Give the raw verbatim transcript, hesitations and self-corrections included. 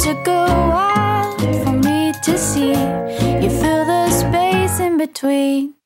to go wild for me to see. You fill the space in between.